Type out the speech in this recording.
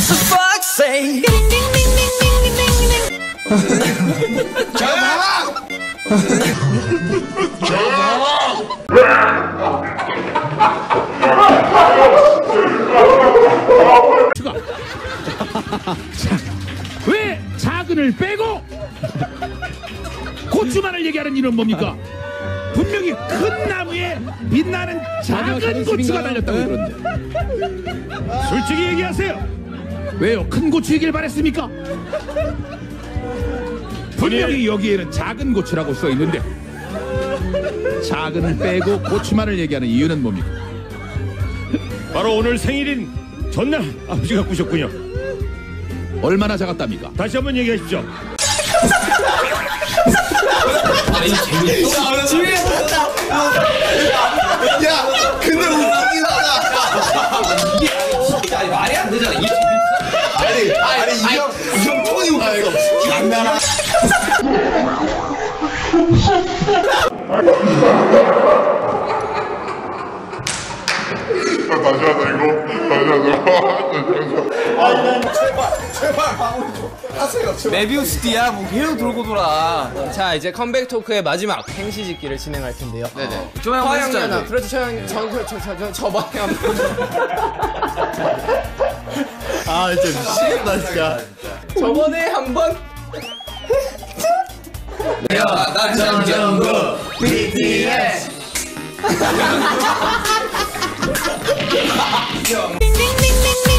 왜 작은을 빼고 고추만을 얘기하는 이유는 뭡니까? 분명히 큰 나무에 빛나는 작은 고추가 달렸다고 그러는데 솔직히 얘기하세요. 왜요? 큰 고추이길 바랬습니까? 분명히 여기에는 작은 고추라고 써 있는데 작은을 빼고 고추만을 얘기하는 이유는 뭡니까? 바로 오늘 생일인 전날 아버지가 꾸셨군요. 얼마나 작았답니까? 다시 한번 얘기하십시오. 야, 근데 웃기긴 하다. 이게 아니, 말이 안 되잖아. 이게 아니 이형 톤이 웃겨. 장난아. 다시 하자 이거. 제발 하세요. 메비우스디야 뭐 계속 돌고 돌아. 자 이제 컴백 토크의 마지막 행시짓기를 진행할 텐데요. 네네. 화양연화. 그렇죠. 저 방향. 아 진짜 미치겠다 진짜. 저번에 한번. 나 정정구 BTS. 띵띵띵띵띵